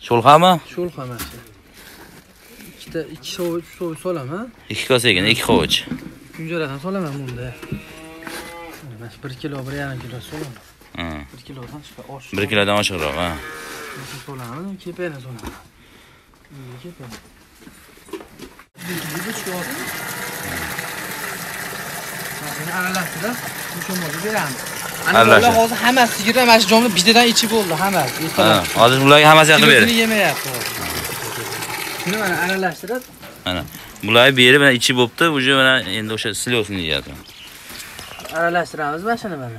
Sho'lxami? Sho'lxa mana shu. İkita 2 sovuç solaman. 2 kosaga 2 qovuch. Kunjaradan solaman bunda. Mana shu 1 kilo 1,5 kilo solaman. 1 kilodan chiqar osh. 1 kilodan oshiqroq, ha. Solaman, kepani solaman. Kepani. Bu chiqadi. Mana aralashtirib, mushomoga beramiz. Ana hozir hammasi sigirlar mana shu jomni bittadan ichib bo'ldi, hammasi. Hozir bularga hammasi yoqib berdi. Buni yemayapti. Buni mana aralashtirib. Mana bularni berib, mana ichib bo'pti, uje mana endi o'sha silyosini yeyadi. Aralashtiramiz mana shuni mana.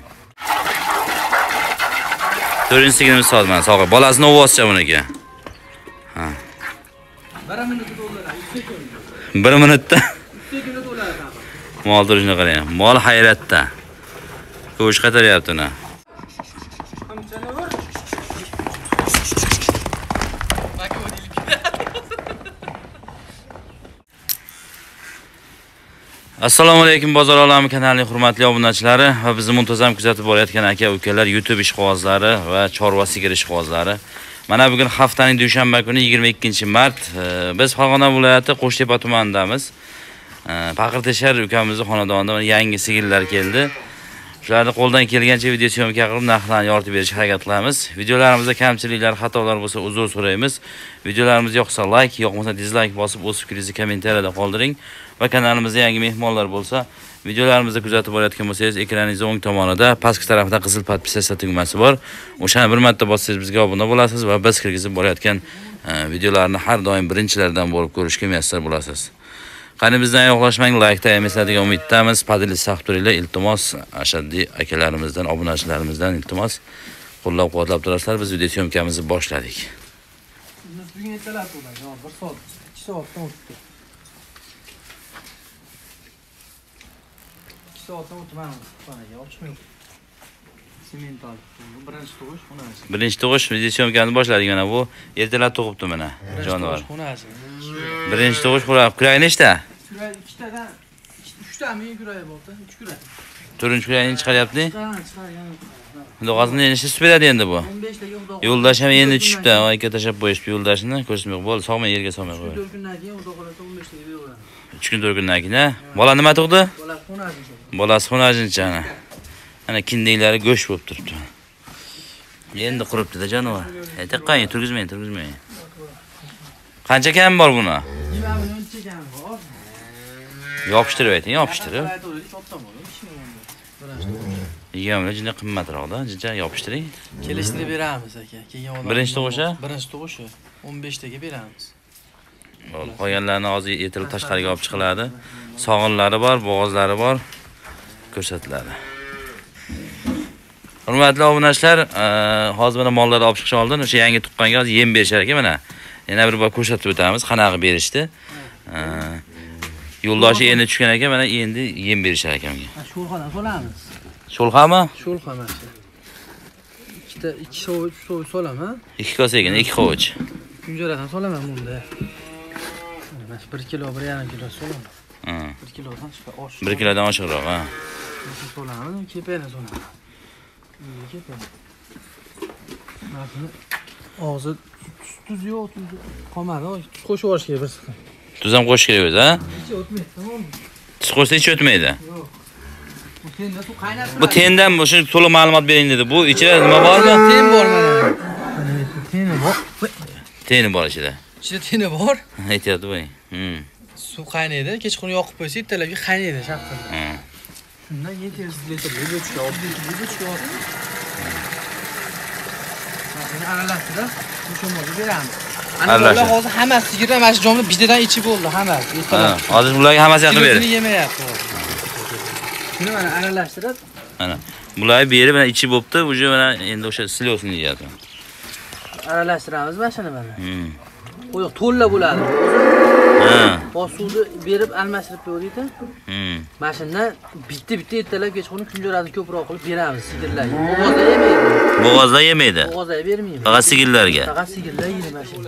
4-sigirimiz soat mana sog'a. Bolasini ovozcha buniki. Ha. 1 minutda to'ladi. 1 minutda. 2 kilo to'ladi. Mol turishini qarang. Mol hayratda. Ko'sh qataryapti uni. Assalomu alaykum bozor olami kanalining hurmatli obunachilari va bizni muntazam kuzatib borayotgan aka-ukalar, YouTube ishqibozlari va chorva sigir ishqibozlari. Mana bugun haftaning dushanba kuni 22-mart biz Farg'ona viloyati Qo'shtepa tumanidamiz. Paqirteshar ukamizning xonadonida yangi sigirlar keldi. Shularni qo'ldan kelgancha video syomka qilib narxlarni yoritib berishga harakat qilamiz. Videolarimizda kamchiliklar, xatolar bo'lsa uzr so'raymiz. Videolarimiz yoqsa like, yoqmasa dislike bosib o'z fikringizni kommentariyada qoldiring va kanalimizda yangi mehmonlar bo'lsa, videolarimizni kuzatib borayotgan bo'lsangiz, ekraningizning o'ng tomonida pastki tarafda qizil podpisatsiya tugmasi bor. O'shani bir marta bossangiz bizga obuna bo'lasiz va biz kirgizib borayotgan videolarni har doim birinchilardan bo'lib ko'rishga muyassar bo'lasiz. Qani bizdan yo'qlashmang, like-da emasadigan umiddamiz. Padil saqturinglar, iltimos, ashaddiy akalarimizdan, obunachilarimizdan iltimos qo'llab-quvvatlab turasizlar. Biz video syomkamizni boshladik. Biz bugun ertalab bo'ladi, 1 soat, 2 soatdan o'tdi. 2 soatdan o'tmamiz. Xonaga ochmaylik. Semental. Birinchi tug'ish xonasi. Birinchi tug'ish video syomkani boshladik mana bu. Ertalab tug'ibdi mana jonivor. Xonasi. Birinchi tug'ish qurab, kuray nechta? Kuray 2 tadan 3 ta men kuray bo'ldi, 3 kuray. Turunchi kurayni chiqaryapti. Chiqargan. Endi hozir nechta sut beradi endi bu? 15 taga xudo. Yo'ldosh ham endi tushibdi. Aka tashab qo'yishdi yo'ldoshni, ko'rsatmay bo'ldi. Sog'may yerga solmay qo'y. 4 kundan keyin xudo xolasa 15 taga beraveramiz. 3 kun 4 kundan keyin. Bola nima tug'di? Bola xonasi. Bolasi xonajincha ana. Ana kindiklari go'sht bo'lib turibdi. Endi quribdi-da jonivor. Aytaqang, turgizmang. Qancha kam bor buni? 20 kam bor. Yopishtirib ayting, yopishtirib. 20 jinda qimmatroqda, jincha yopishtiring. Kelishni beramiz aka. Keyin odam. Birinchi tug'ishi? Birinchi tug'ishi 15 taga beramiz. Bo'ldi. Qolganlarni hozir yetilib tashqariga olib chiqiladi. Sog'inlari bor, bo'g'ozlari bor. Ko'rsatiladi. Hurmatli obunachilar, hozir mana mollarni olib chiqish oldin o'sha yangi tuqqanga hozir yem berishar ekan mana. Yana bir bor ko'rsatib o'tamiz, qanaqa berishdi. Yo'ldoshi endi tushgan ekan, mana endi yem berishar ekanga. Sho'lxadan solamiz. Sho'lxami? Sho'lxa mana shu. Ikkita 2 sovuch solaman. 2 kosaga 2 qovuch. Kunjaradan solaman bunda. Mana shu 1 kilo 1,5 kilo solaman. 1 kilodan chiqar osh. 1 kilodan oshiqroq, ha. Solaman, kepani solaman. Kepani. Mana hozir tuz yo'q, tuz qolmadi. Tuz qo'shib olish kerak bir siqim. Tuz ham qo'shish kerak o'zi, ha? Ichi o'tmaydi, tamommi? Tuz qo'shsa ichi o'tmaydi. Yo'q. Bu tenda suv qaynab turadi. Bu tendan o'sha to'liq ma'lumot bering dedi. Bu ichida nima bormi? Ten bor mana. Teni bor. Teni bor ichida. Ichida teni bor. Aytyapti bu. Suv qaynaydi, kechqurun yoqib qo'ysa, ertalabga qaynaydi shaqqa. Shundan 700 litr yo'lga olib. Mana aralashtirib, mushomoga beramiz. Ana hozir hammasi sigirlar mana shu jomni bittadan ichib bo'ldi, hammasi. Hozir bularga hammasi yoqib berdi. Buni yemayapti. Shuni mana aralashtirib, mana bularni berib, mana ichib bo'pti, uje mana endi o'sha silyosini yeyadi. Aralashtiramiz mana shuni mana. Qo'yoq to'lla bo'ladi. Suvni berib almashtirib qo'ydik-da. Mana shundan bitta ertalab kechqurun kunjaradan ko'proq qilib beramiz sigirlarga. Bo'g'ozda yemaydi. Bo'g'ozda yemaydi. Bo'g'ozda bermaymiz. Faqat sigirlarga. Faqat sigirlar yeydi mana shuni.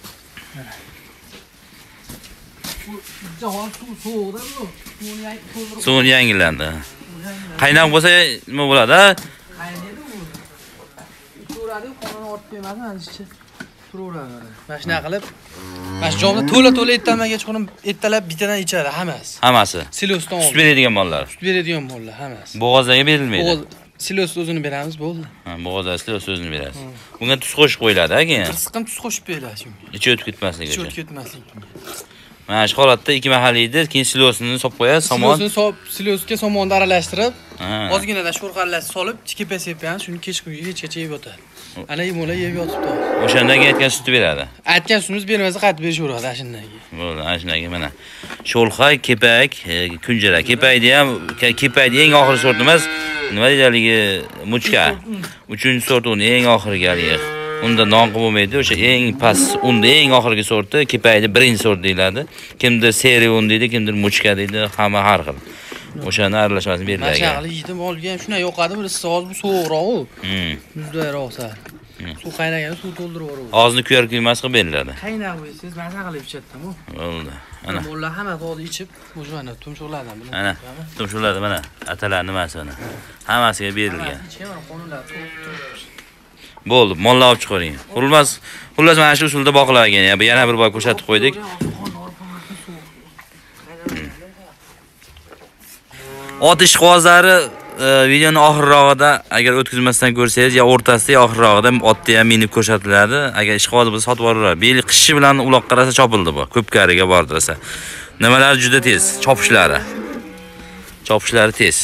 Suvni yangilandi. Qaynoq bo'lsa nima bo'ladi? Qaynaydi u. So'radi, qonini ortib qo'ymasin, ancha. turaveradi. Mana shunaqa qilib, mana shu jomni to'la ettalmay kechqurun ettalab bittadan ichadi hammasi. Hammasi. Silosdan Sut beradigan mollar. Sut beradigan mollar hammasi. Bo'g'ozlarga berilmaydi. Silos o'zini beramiz, bo'ldi. Ha, bo'g'ozlar silos o'zini berasiz. Bunga tuz qo'shib qo'yiladi, keyin. Bir siqim tuz qo'shib beriladi shunga. Ichi o'tib ketmasligi Ichi uchun. o'tib ketmasligi uchun. Mana shu holatda 2 mahaliydi, keyin silosini solib qo'yasiz, somon. Silosini solib, silosga somonni aralashtirib, ozginada sho'rxallasi solib, kepa sepamiz, shuni kechgacha yeb yotadi. Ana yemoqlar yeb yotibdi. O'shandan keyin aytgan sutni beradi. Aytgan sutimiz bermasa qaytib berishaveradi ashundan keyin. Bo'ldi, ana shundan keyin mana sho'lxa, kepak, kunjara. Kepakni ham, kepakni eng oxirgi sort emas, nima deyiladi, muchka. 3-sort uni eng oxirgi haligi. Unda nonqi bo'lmaydi, o'sha eng past unda eng oxirgi sorti, kepakni birinchi sort deyiladi. Kimdir seri un deydi, kimdir muchka deydi, hamma har xil. O'shani aralashmasini beriladi. Mashaqli yedim olgan, shunday yoqadi, bir issiq bu sovuqroq-ku. Muzlayroq sal. Suv qaynaganda suv to'ldirib yuboradi. Og'zni kuyar kuymas qilib beriladi. Qaynab qo'ysangiz maza qilib ichatdim-ku. Bo'ldi. Ana. Mollar hamma to'g'ri ichib, o'shani tumshuqlardan bilan. Ana, tumshuqlarda mana atalar nimasi mana. Hammasiga berilgan. Bo'ldi, mollar olib chiqaring. Xullas mana shu usulda boqilargan. Yana bir bor ko'rsatib qo'ydik. Ot ishqibozlari videoning oxirrog'ida agar o'tkazmasdan ko'rsangiz, yo o'rtasida yo oxirrog'ida otni ham minib ko'rsatiladi. Agar ishqiboz bo'lsa sotib yuboradi. Beli qishi bilan uloq qarasa chopildi bu. Ko'pkariga bordirsa. Nimalar juda tez, chopishlari. Chopishlari tez.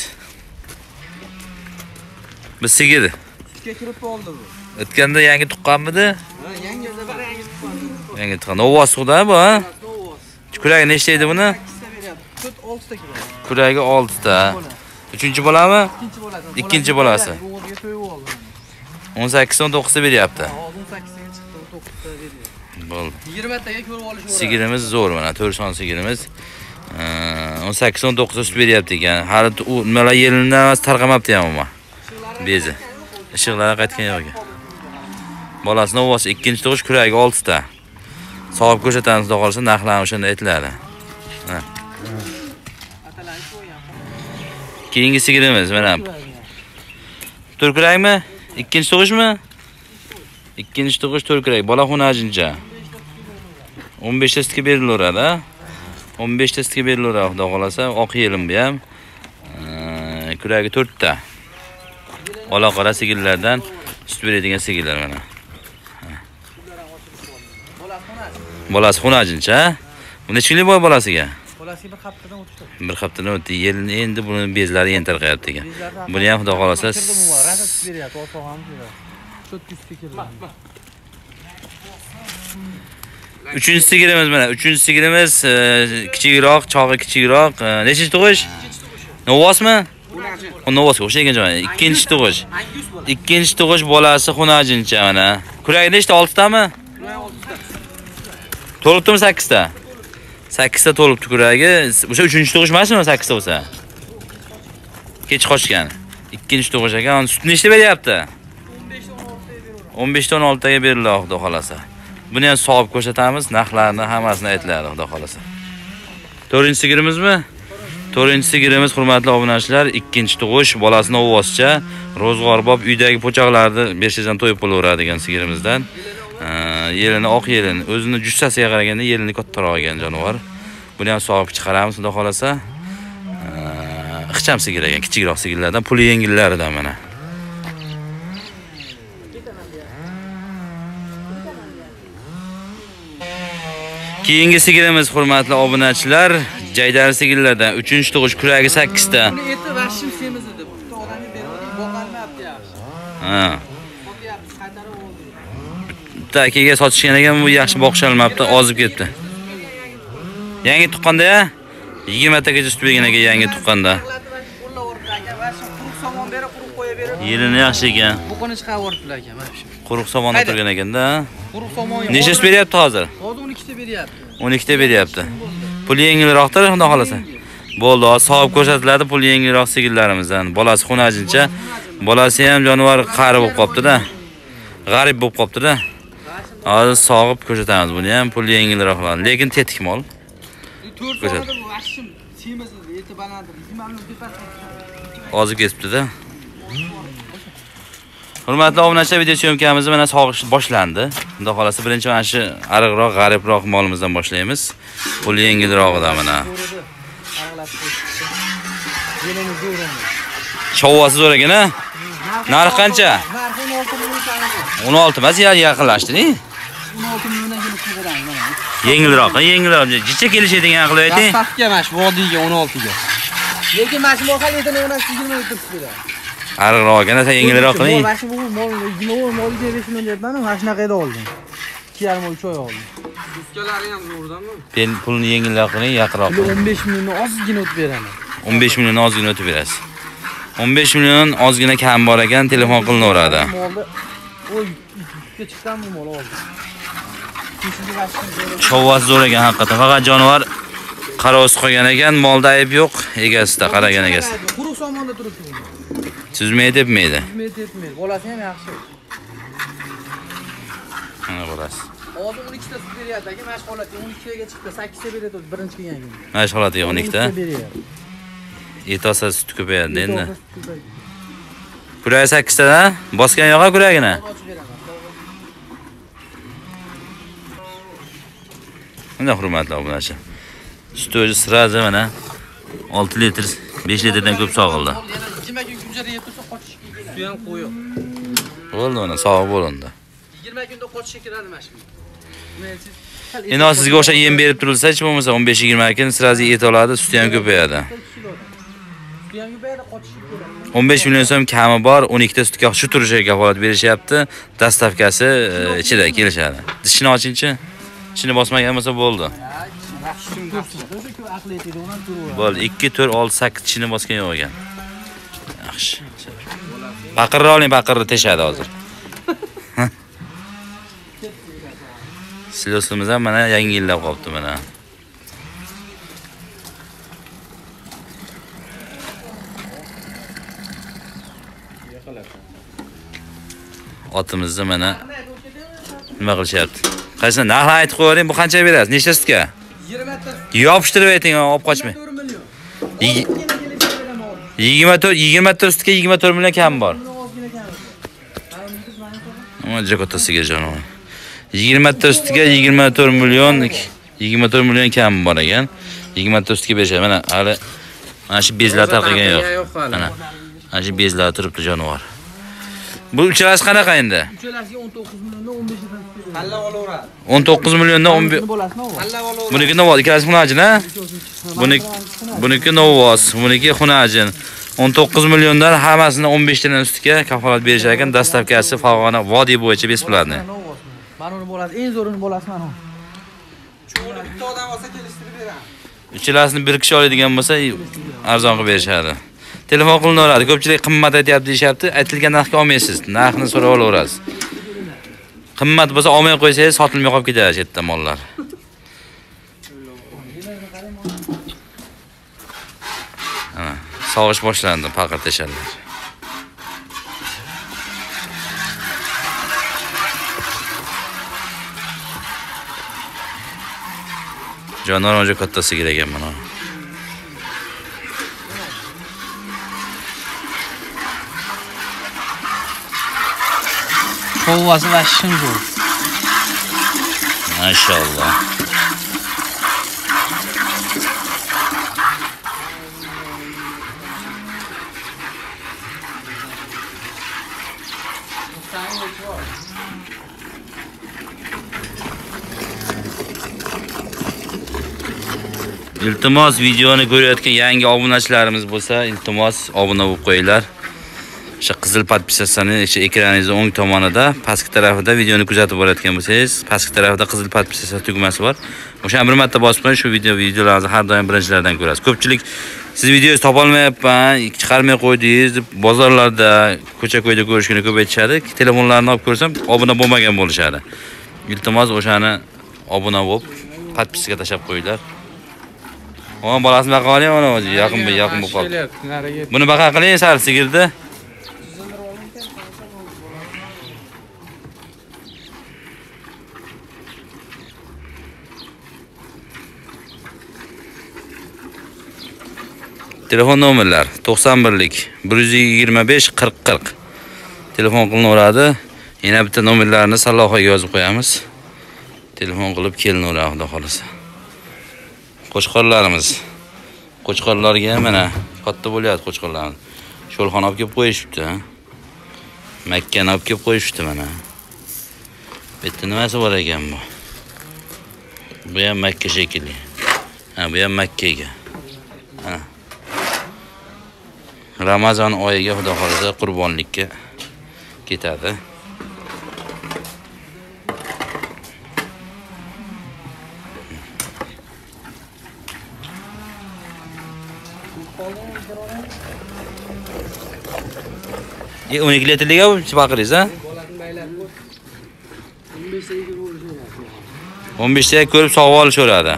Bu sigir. Sizga kirib qoldi bu. O'tganda yangi tuqqanmidi? Yangi safar yangi tuqqan. Yangi tuqqan. Novvoz suqda bu, ha? Kuragi nechta edi buni? 6 ta kilo. Kuragi 6 ta. Uchinchi bolami? Ikkinchi bolasi. Ikkinchi bolasi. 18-19 ta beryapti. 18 ga chiqdi, 9 ta berdi. Bo'ldi. 20 taga ko'rib olish. Sigirimiz zo'r mana, 4 son sigirimiz. 18-19 ta sut beryapti ekan. Hali u nimalar yelidan emas, tarqamabdi ham ama. Bezi. Ishiqlari qaytgan yo'q ekan. Bolasi novvoz, ikkinchi tug'ish, kuragi 6 ta. Sog'ib ko'rsatamiz, xudo qolsa narxlarni o'shanda aytiladi. Ha. Keyingi sigirimiz mana. To'rkurakmi? Ikkinchi tug'ishmi? Ikkinchi tug'ish to'rkurak, bola xunajincha. 15 ta sutga berilaveradi, ha? 15 ta sutga berilaveradi, xudo qolsa, oq yelim bu ham. Kuragi 4 ta. Ola qora sigirlardan sut beradigan sigirlar mana. Bolasi xunajincha, ha? Bu necha kunlik bo'y bolasiga? Bolasiga bir haftadan o'tdi. Bir haftadan o'tdi. Endi buni bezlari yen tarqayapti ekan. Buni ham xudo qolsa Rasat beryapti, o'rtog'im beradi. 400 kilo. Uchinchi sigirimiz mana. Uchinchi sigirimiz kichikroq, chog'i kichikroq. Nechinchi tug'ish? Novvosmi? Novvosga o'xshagan joy. Ikkinchi tug'ish. Ikkinchi tug'ish bolasi xunajincha mana. Kuragi nechta? 6 tami? 6 ta. To'libdimi 8 ta? 8 ta to'libdi kuragi. O'sha 3-chi tug'ish emasmi 8 ta bo'lsa? Kech qochgan. 2-chi tug'ish ekan. Sut nechta beryapti? 15 ta 16 taga beriladi, xudo xolasa. Buni ham sog'ib ko'rsatamiz, narxlarini hammasini aytiladi, xudo xolasa. 4-chi sigirimizmi? 4-chi sigirimiz, hurmatli obunachilar, 2-chi tug'ish, bolasi novvoscha, ro'zg'orbob uydagi po'choqlarni berishdan to'yib bo'laveradigan sigirimizdan. Yelini oq yelin, o'zini jussasiga qaraganda yelini kattaroq ekan jonivor. Buni ham sog'ib chiqaramiz, xudo xolasa. Ixcham sigir ekan, kichikroq sigirlardan, puli yengillaridan mana. Keyingi sigirimiz, hurmatli obunachilar, jaydari sigirlardan 3-chi tug'ish, kuragi 8 ta. Buni eti vashim semiz edi. Bitta odamga berib boqolmayapti yaxshi. Ha. Boqyapti, qaytarib oldi. Bitta akaga sotishgan ekan, bu yaxshi boqisholmabdi, ozib ketdi. Yangi tuqqanda-ya 20 tagacha sut bergan ekan yangi tuqqanda. Somon berib, quruq qo'ya berib. Yelini yaxshi ekan. Buqini chiqarib yuboribdilar ekan, mana shu. Quruq somonda turgan ekanda. Quruq somon. Necha sut beryapti hozir? Hozir 12 ta beryapti. 12 ta beryapti. Puli yengilroqdir, xudo xolasa. Bo'ldi, sog'ib ko'rsatiladi puli yengilroq sigirlarimizdan. Bolasi xunajincha, bolasi ham jonivor qari bo'lib qopti-da. G'arib bo'lib qopti-da. Hozir sog'ib ko'rsatamiz buni ham puli yengilroqlar, lekin tetik mol. 4 sonada bu vashim semiz edi, eti balanddir. 20 ming tepasi. Ozib ketibdi-da. Hurmatli obunachilar, video syomkamiz mana sog'ish boshlandi. Xudo xolasa birinchi mana shu ariqroq, g'aribroq molimizdan boshlaymiz. Pul yengilrog'idan mana. Shovvasi zo'r ekan, a? Narx qancha? Narxi 16 million. 16 emas, yaqinlashdi-ni. 16 milliondan kelib beramiz mana. Yengilroq, yengilroq. Jicha kelishadigan qilib ayting. Dastlabki mana shu vodiyga 16 ga. Lekin mana shu mahallada nima 20 million turib beradi. Ariqroq ekan, yengilroq qiling. Mana shu mol 20 mol 5 million debman, mana shunaqa edi oldim. 2,5 mol choy oldim. Uskalari ham zo'rdanmi? Ben pulni yengilroq qiling, yaqinroq. 15 million ozgina o'tib beraman. 15 million ozgina o'tib berasiz. 15 million ozgina kam bor ekan, telefon qilinaveradi. Molda oy chiqdan bu mol oldim. Shovvasi zo'r ekan haqiqatan. Faqat jonivor qarovsiz qolgan ekan, molda ayb yo'q, egasida qaragan egasi. Quruq somonda turibdi. Suzmaydi debmaydi. Suzmaydi. Bolasi ham yaxshi. Mana bolasi. Hozir 12 ta sut beryapti aka, mashg'ulotga 12 ga chiqdi, 8 ta beradi birinchi kelgan kuni. Mashg'ulotga 12 ta. Etosa sut ko'payadi endi. Kuragi 8 tadan bosgan yo'q kuragini. Mana hurmatli obunachi. Sut o'zi sirazi mana 6 litr, 5 litrdan ko'p sog'ildi. Yana 20 kun kunjara yeb tursa qochishga keladi. Suti ham qo'yib. Bo'ldi, mana sog' bo'lindi. 20 kunda qochishga keladi mana shu. Endi sizga o'sha yem berib turilsa, hech bo'lmasa 15-20 kun sirazi et oladi, suti ham ko'payadi. 15 million so'm kami bor, 12 ta sutga shu turishiga kafolat berishyapti. Dastavkasi ichida kelishadi. Dishini ochingchi. Ichini bosmagan bo'lsa bo'ldi. Bo'ldi, 2 4 6 8 tishini bosgan yo'q ekan. Yaxshi. Baqirni oling, baqirni teshadi hozir. Silosimiz ham mana yangi yillab qolibdi mana. Otimizni mana nima qilishyapti? Qaysi narxni aytib qo'ying, bu qancha berasiz? Nechta sutga? 20 ta. Yopishtirib ayting, olib qochmang. 20 ta sutga 24 million kam bor. Mana jakotasiga jonivor. 20 ta sutga 24 million kam bor ekan. 20 ta sutga berishadi. Mana hali mana shu bezlar tarqagan yo'q. Mana shu bezlar turibdi jonivor. Bu uchalasi qanaqa endi? Uchalasiga 19 milliondan 15 ta. Halla olaveradi. 19 milliondan 15. Halla olaveradi. Buniki novoz, ikkalasi xunajin, ha? Buniki novoz, buniki xunajin. 19 milliondan hammasini 15 tadan ustiga kafolat berishar ekan. Dastavkasi Farg'ona vodiy bo'yicha besplatni. Mana uni bo'lasi, eng zo'rini bo'lasi mana. Cho'g'ini bitta odam olsa kelishtirib beraman. Uchalasini bir kishi oladigan bo'lsa, arzon qilib berishadi. Telefon qilinaveradi. Ko'pchilik qimmat aytayapti deyapti. Aytilgan narxga olmaysiz. Narxini so'rab olaverasiz. Qimmat bo'lsa olmay qo'ysangiz, sotilmay qolib ketadi chetda mollar. Ana, sog'ish boshlandi, paqir teshallar. Jonivor o'sha kattasi kerak ekan mana. Shovvasi va shingur. Maşallah. İltimos videoni ko'rayotgan yangi obunachilarimiz bo'lsa, iltimos obuna bo'lib qo'yinglar. O'sha qizil podpisatsiyani ekraningizning o'ng tomonida, pastki tarafida videoni kuzatib borayotgan bo'lsangiz, pastki tarafida qizil podpisatsiya tugmasi bor. O'shani bir marta bosib qo'ying, shu videolarni har doim birinchilardan ko'rasiz. Ko'pchilik siz videongizni topa olmayapman, chiqarmay qo'ydingiz deb bozorlarda, ko'cha-ko'yda ko'rishni ko'p aytishadi. Telefonlarni olib ko'rsam, obuna bo'lmagan bo'lishadi. Iltimos o'shani obuna bo'lib, podpisaga tashab qo'yinglar. Ona bolasini baqa oling, ona yaqin bo'lib qoldi. Buni baqa qiling, sari sigirdi. Telefon nomerlar 91lik 125 40 40. telefon qilinaveradi. Yana bitta nomerlarini salohaga yozib qo'yamiz. Telefon qilib kelinaveradi, xudo xolasa. Qo'chqorlarimiz. Qo'chqorlarga mana katta bo'lyapti qo'chqorlarimiz. Sho'lxon olib kelib qo'yishibdi. Makkani olib kelib qo'yishibdi mana. Bu yerda nimasi bor ekan bu? Bu ham Makka shekilli. Ha, bu ham Makkaga. Ha. Ramazon oyiga xudo xolasa qurbonlikka ketadi. E 12 litrliga baqiriz, ha? 15 taga ko'rib sog'ib olishaveradi.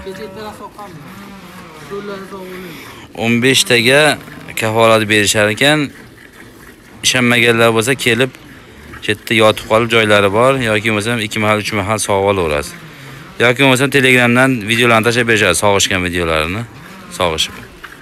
15 taga kafolat berishar ekan. Ishonmaganlar bo'lsa kelib, chetda yotib qolib joylari bor yoki bo'lmasam 2 mahal 3 mahal sog'ib olaverasiz. Yoki bo'lmasam Telegramdan videolarni tashab berishadi, sog'ishgan videolarini, sog'ishib.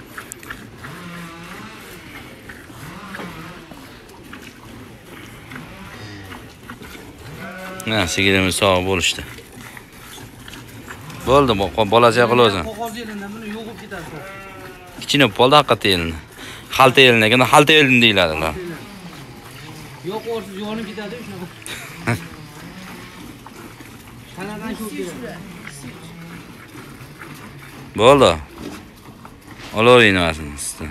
Ha, sigirimiz sog'ib bo'lishdi. Bo'ldi, bolasi qilasan. Qog'oz yelidan buni yo'qib ketadi. Kichina bo'ldi haqiqat elini. Xalta elini, ekan xalta elini deyiladi ular. Yo'q, o'rsiz yonib ketadi shunaqa. Qanaqa shu kerak? Bo'ldi. Olavering nimasini sizdan.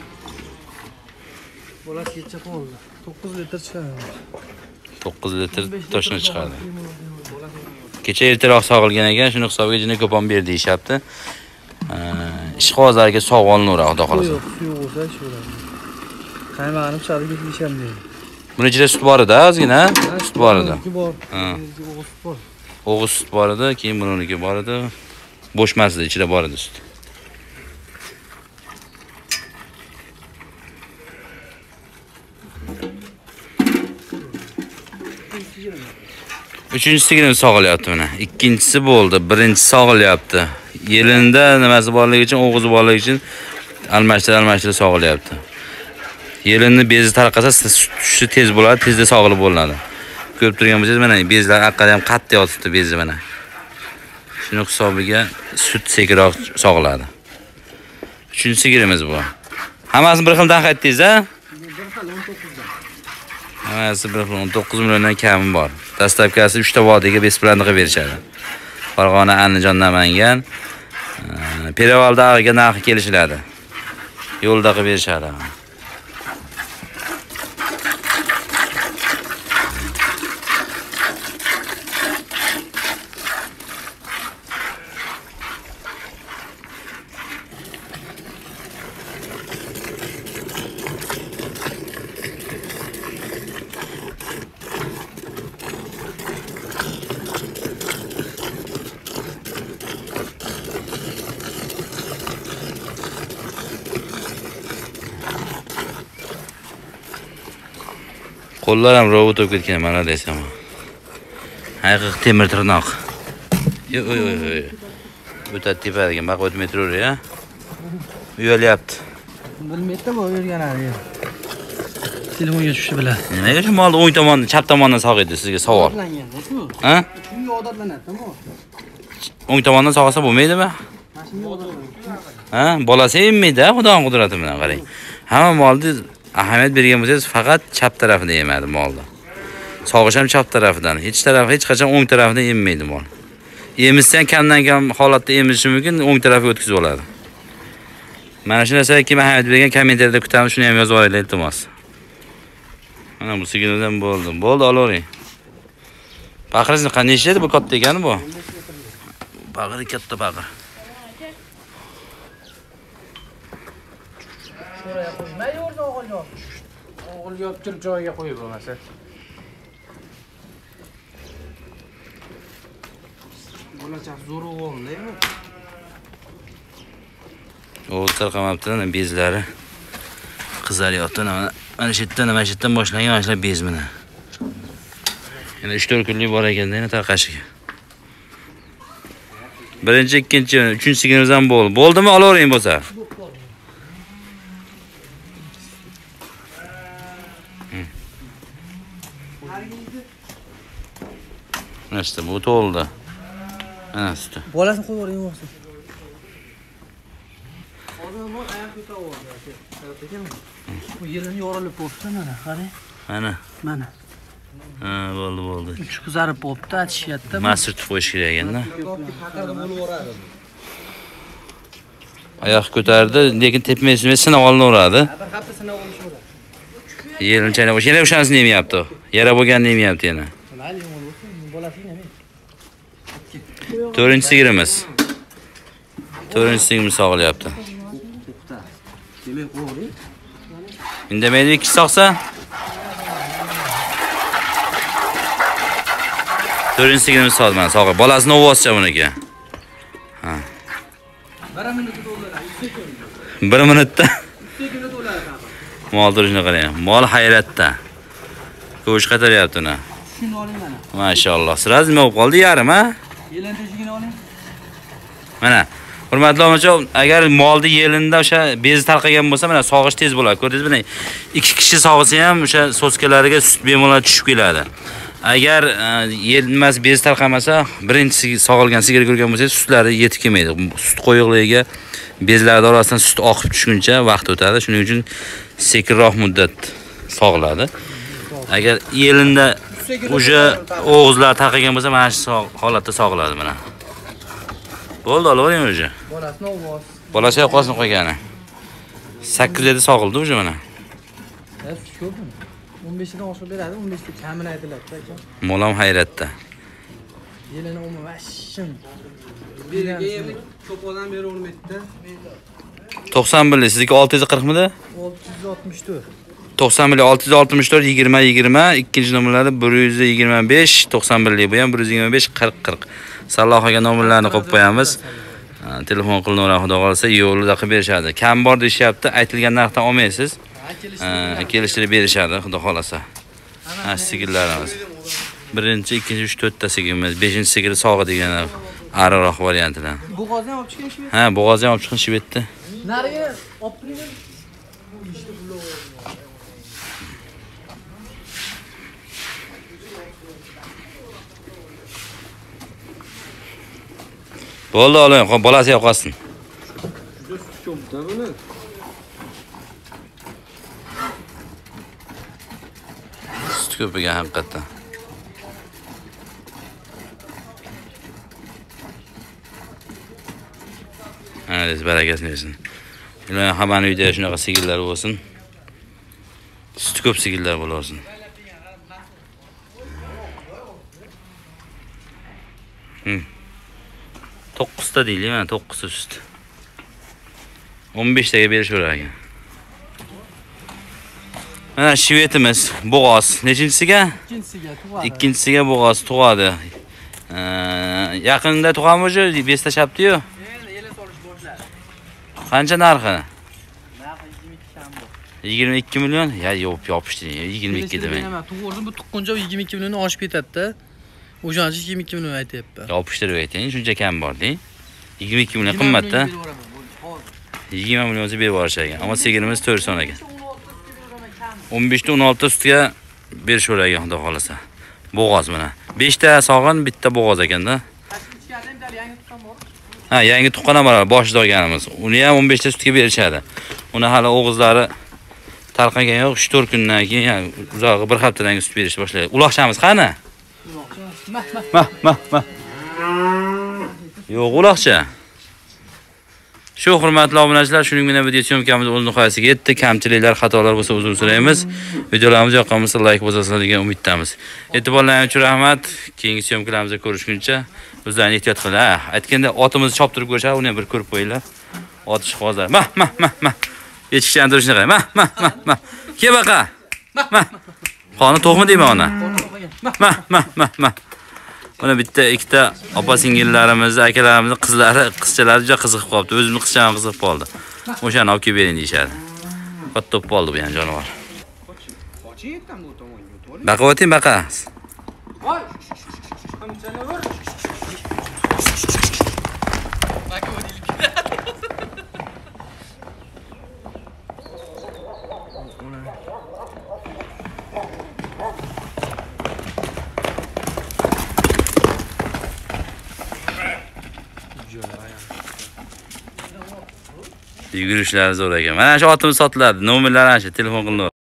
Bolasi ketcha qoldi. 9 litr chiqadi. 9 litr toshni chiqadi. Kecha ertaroq sog'ilgan ekan, shuni hisobiga jini ko'pam ber deyishyapti. Ishqozlarga sog' olinaveradi, xudo xolasa. Yo'q, suv bo'lsa shu bo'ladi. Qaymog'ini pichoqga ketisham deydi. Buni ichida sut bor edi, ozgina sut bor edi. Ha. O'g'iz sut bor edi, keyin buniki bor edi. Bo'shmas edi, ichida bor edi sut. Uchinchi sigirim sog'ilyapti mana. Ikkinchisi bo'ldi, birinchisi sog'ilyapti. Yelinda nimasi borligi uchun, o'g'izi borligi uchun almashtirib sog'ilyapti. Yelinni bezi tarqasa, sutishi tez bo'ladi, tezda sog'ilib bo'ladi. Ko'rib turgan bo'lsangiz, mana bezlar orqada ham qattiq yotibdi bezi mana. Shuni hisobiga sut sekinroq sog'iladi. Uchinchi sigirimiz bu. Hammasini bir xil narx aytdingiz, ha? Hammasi 19 milliondan kami bor. Dastlabkasi 3 ta vodiyga besplan qilib berishadi. Farg'ona, Andijon, Namangan, Perevaldaga narxi kelishiladi. Yo'lda qilib berishadi. Qo'llar ham robot bo'lib ketgan, mana desam. Haqiqiy temir tirnoq. Yo'q. O'ta tepadigan, baqa o'tmay turaver, ya. Uyalyapti. Bilmaydi bu o'rganadi. Telefonga tushishi bilan. Nimaga shu molni o'ng tomondan, chap tomondan sog'iydi sizga savol? Ha? Shunga odatlanadi-ku. O'ng tomondan sog'asa bo'lmaydimi? Ha, bolasi emmaydi, xudoning qudrati bilan qarang. Hamma molni ahamiyat bergan bo'lsangiz, faqat chap tarafida yemadi molni. Sog'ish ham chap tarafidan, hech qachon o'ng tarafidan emmaydi mol. Emizsan kamdan-kam holatda emizishi mumkin, o'ng tarafga o'tkazib oladi. Mana shu narsaga kim ahamiyat bergan kommentariyada kutamiz, shuni ham yozib olaylik iltimos. Mana bu sigirdan bo'ldi. Bo'ldi, olavering. Baqirizni qanday ishlaydi bu katta ekani bu? Baqir katta baqir. Shuraya qo'ymay o'rda o'g'il. O'g'il yoptirib joyiga qo'yib bo'lmasa. Bo'lachaq zo'r o'g'ilmi? O'g'il tarqamabdi, bezlari qizaryapti. Mana shu yerdan boshlangan mana shular bez mana. Yana 3-4 kunlik bor ekanda yana tarqashiga. Birinchi, ikkinchi, uchinchi sigirimiz ham bo'ldi. Bo'ldimi? Olavering bo'lsa. Mana işte bu to'ldi. Mana sütü. Bolasini qo'yib yuboring bo'lsa. Hozir men oyoq ko'tarib bu yelini yorilib bo'libdi mana, qarang. Mana. Mana. Ha, bo'ldi. Uch qizarib bo'libdi, aytishyapti. Mana surtib qo'yish kerak ekanda. Oyoq ko'tardi, lekin tepmaysiz, sinab olinaveradi. Bir hafta sinab olishadi. Yerini chaynab, yana o'shanisini yemayapti. Yara bo'lganini yemayapti yana. Mayli, bolasini nima? 4-sigirimiz. 4-sigirimiz sog'ilyapti. Demak, qo'ying. Indamaydi ikki soqsa? 4-sigirimiz sog'di mana sog'i. Bolasini ovozcha buniki. Ha. 1 minutda to'ladi. 1 minutda. 2 minut bo'ladi. Mol turishini qarang. Mol hayratda. Go'sht qataryapti uni. Shuni oling mana. Mashalloh. Siraz nima bo'lib qoldi yarim, ha? Yelin teshigini oling. Mana, hurmatli onajon, agar molni yelinda o'sha bezi tarqagan bo'lsa, mana sog'ish tez bo'ladi. Ko'rdingizmi? 2 kishi sog'isa ham o'sha soskalariga sut bemalol tushib keladi. Agar yelinmas bez tarqamasa, birinchi sog'ilgan sigir ko'rgan bo'lsangiz, sutlari yetib kelmaydi. Sut qo'yiqligiga bezlar orasidan sut oqib tushguncha vaqt o'tadi. Shuning uchun sekinroq muddat sog'iladi. Agar yelinda o'sha o'g'izlar tarqagan bo'lsa, mana shu holatda sog'iladi mana. Bo'ldi, olavering o'sha. Bolasini ovoz. Bolasi yoqasini qo'ygani. 8 yedi sog'ildi o'sha mana. Ko'p. 15 dan oshib beradi, 15 ta kamini aytiladi aka. Molam hayratda. Yelini umuman vashim. Biriga endi ko'p odam beravermaydi-da. 90 birlik, sizniki 640 midi? 664. 90 birlik 664 20 20, ikkinchi nomerlari 125, 90 birlik bu ham 125 40 40. Salohaga nomerlarni qo'yib qo'yamiz. Telefon qilinavera, xudo qolsa yo'lida qilib berishadi. Kam bor deyapti, aytilgan narxdan olmaysiz. Kelishtirib berishadi, xudo xolasa. Ha, sigirlarimiz. Birinchi, ikkinchi, 3, 4 ta sigirimiz, 5-sigiri sog'i degan ariqroq variantidan. Bo'g'ozni olib chiqing shu. Ha, bo'g'ozni olib chiqing shu yerda. Nariga olib kiring. İşte bu Bo'ldi, oling, bolasi yoqasin. Ko'pda buni. Sut ko'piga haqiqatan. Hadi barakasini bersin. Iloyim hamma uyda shunaqa sigirlar bo'lsin. Sut ko'p sigirlar bo'lsin. To'qqizta deylik, mana 9 ta sut. 15 taga berishaverar ekan. Mana shvetimiz, bo'g'oz. Nechinchisiga? ikkinchisiga tug'adi. Ikkinchisiga bo'g'oz tug'adi. Yaqinda tug'ami o'sha beslashabdi-yu. Ele solish boshladi. Qancha narxi? Narxi 22 kam bor. 22 million? Ya yopishdi. 22 demang. Tug'urdim bu tuqquncha 22 million oshib ketadi-da. O'shancha 22 million aytyapti. Yopishtirib ayting, shuncha kam bor-da. 22 million qimmat-da. 20 millionga berib yuborishar ekan. Ammo sigirimiz 4 son ekan. 15 ta 16 ta sutga berishaverar ekan, xudo xolasa. Bo'g'oz mana. 5 ta sog'in, bitta bo'g'oz ekanda. Ha, yangi tuqqan ham bor, boshida olganimiz. Uni ham 15 ta sutga berishadi. Uni hali o'g'izlari tarqagan yo'q, 3-4 kundan keyin, uzog'i bir haftadan keyin sut berishni boshlaydi. Uloqchamiz qani? Ma. Yo'q, uloqcha. Shu hurmatli obunachilar, shuning bilan video syomkamiz o'z nihoyasiga yetdi. Kamchiliklar, xatolar bo'lsa uzr so'raymiz. Videolarimiz yoqqan bo'lsa like bosasizlar degan umiddamiz. E'tiborlaringiz uchun rahmat. Keyingi syomkalarimizda ko'rishguncha o'zlaringiz ehtiyot qiling. Aytganda otimizni choptirib ko'rishadi, uni ham bir ko'rib qo'yinglar. Ot ishqozlar. Ma. Echkichani turishini qarang. Ma. Kebaqa. Ma. Qoni to'qmi deyman ona. Ma. Buna bitta ikkita opa-singillarimiz, akalarimiz, qizlari, qizchalari juda qiziqib qolibdi. O'zimni qizcham qiziqib qoldi. O'shani olib kelib bering deyshadi. Katta bo'ldi bu ham jonivor. Baqa o'ting, baqa. Voy. Qamchani ur. Baqa o'taylik. Yugurishlari zo'r ekan. Mana shu otimiz sotiladi. Nomerlari ana shu, telefon qilinadi.